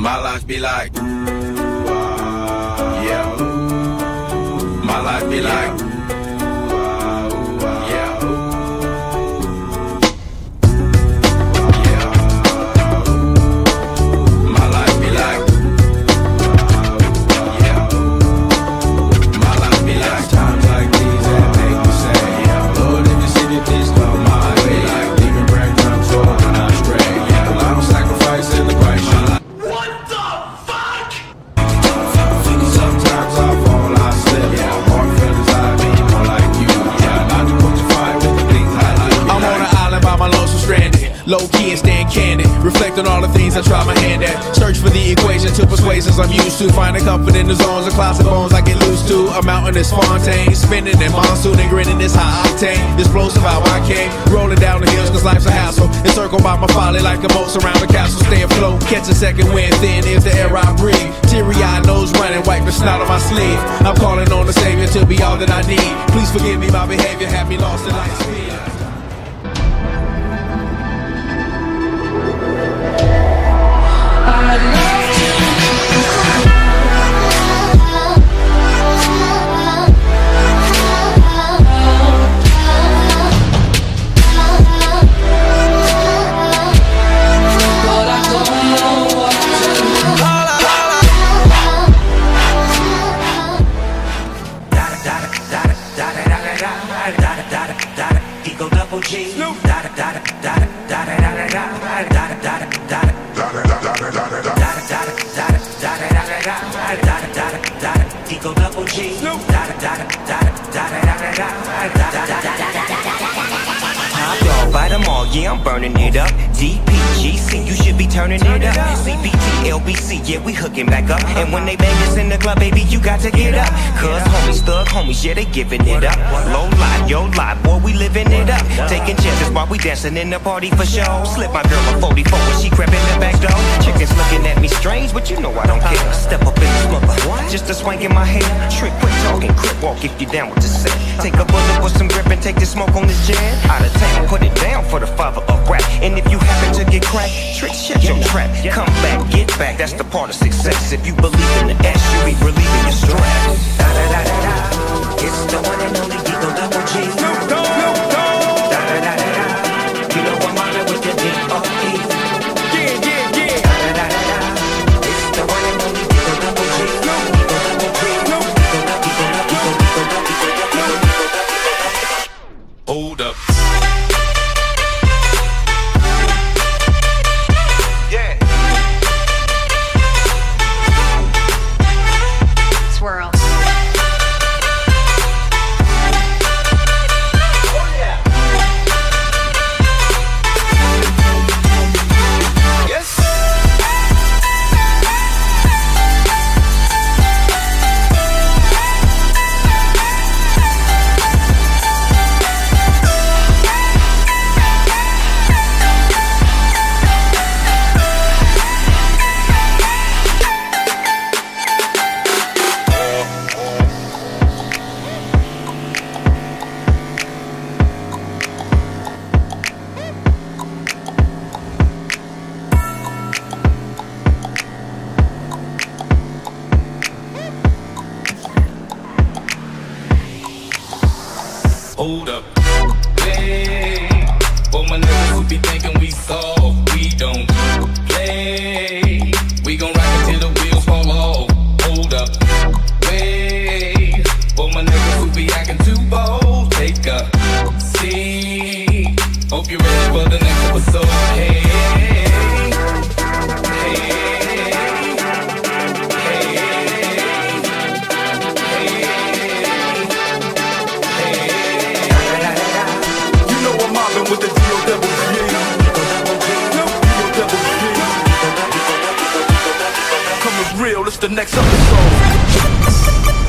My life be like, ooh, yeah. My life be like, yeah. My life be like, yeah. My life be like times like these that make me say, yeah. Lord, if you see me, please come my way. Like leaving breadcrumbs or when I stray. Yeah, a lot of sacrifice in the price. What the fuck? Sometimes I fall, I slip. Yeah, more feelings I be more like you. Yeah, not to put you fire with the things I like. I'm on an island by my lonesome stranded, low key and staying candid, reflect on all the things I try my hand at. Search for the equation to persuasions I'm used to, finding comfort in the zones of closet bones I get loose to. A mountain is Fontaine, spinning in monsoon and grinning this high octane. Explosive how I came, rolling down the hills cause life's a hassle. Encircled by my folly like a moat surround the castle. Stay afloat, catch a second wind, thin is the air I breathe. Teary-eyed nose running, wipe the snot on my sleeve. I'm calling on the Savior to be all that I need. Please forgive me, my behavior had me lost in light speed. Yeah, I'm burning it up. DPGC, you should be turning it up. CPT, LBC, yeah, we hooking back up. And when they bang us in the club, baby, you got to get up. Cause homies, thug homies, yeah, they giving it up. Low lie, yo lie, boy, we living it up. Taking chances while we dancing in the party for show. Slip my girl a 44 when she crept in the back door. Chickens looking at me strange, but you know I don't care. Step up in the smoker, just a swank in my hair. Trick, quit talking, crip walk if you down with the set. Take a bullet with some grip and take the smoke on this jet. Out of town, put it down for the father of rap. And if you happen to get cracked, trick, shut your trap. Come back, get back, that's the part of success. If you believe in the S, you be relieving your stress. Da da da da da, it's the one and only Eagle Double G. Snoop Dogg, Snoop Dogg. Da da da da da, you know I'm mobbing with the D.O.E. Yeah, yeah, yeah. Da da da da da, it's the one and only Eagle Double G. Eagle Double G, Eagle Double. Hold up. Swirl. Hold up. Hey, for my niggas who be thinking we soft, we don't play. We gon' rock it till the wheels fall off. Hold up. Wait, for my niggas who be acting too bold, take a seat. Hope you're ready for the next episode. Hey, with the D.O.E. Coming real, it's the next episode.